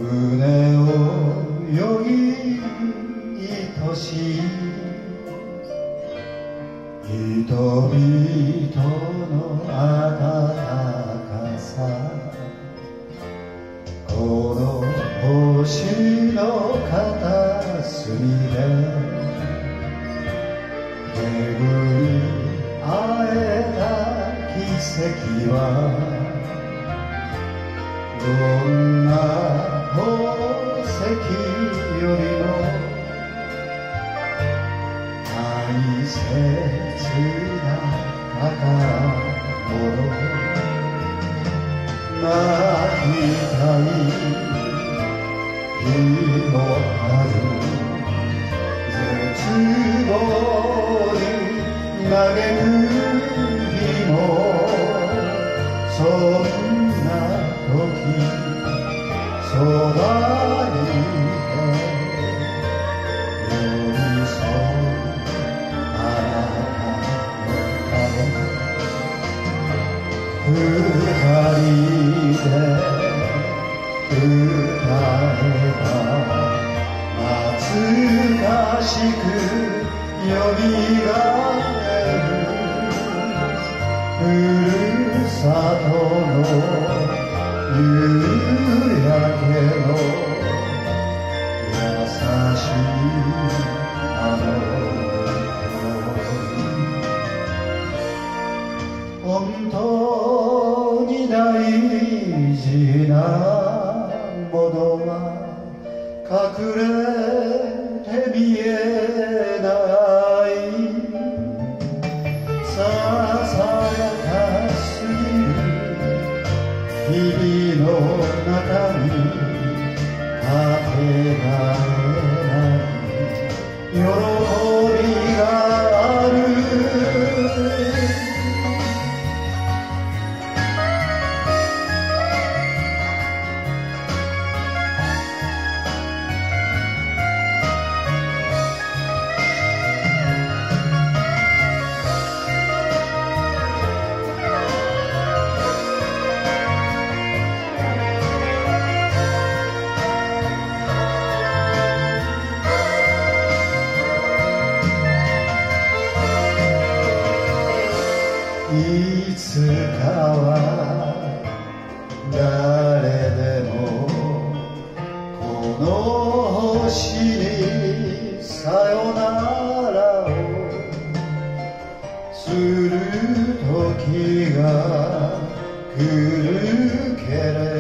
船を酔い愛しい人々の温かさ、この星の片隅で巡り会えた奇跡はどんな宝石よりも大切な宝物、泣きたい日もある、絶望に嘆く日も、そんな時そばにいて寄り添うあなたのため、二人で歌えば懐かしくよみがえる、ふるさとの夕焼けの優しいあの本当に大事なものは隠れて見えない、ささやかすぎる日々の中にかけがえない喜びがある。いつかは誰でもこの星にさよならをする時が来るけれど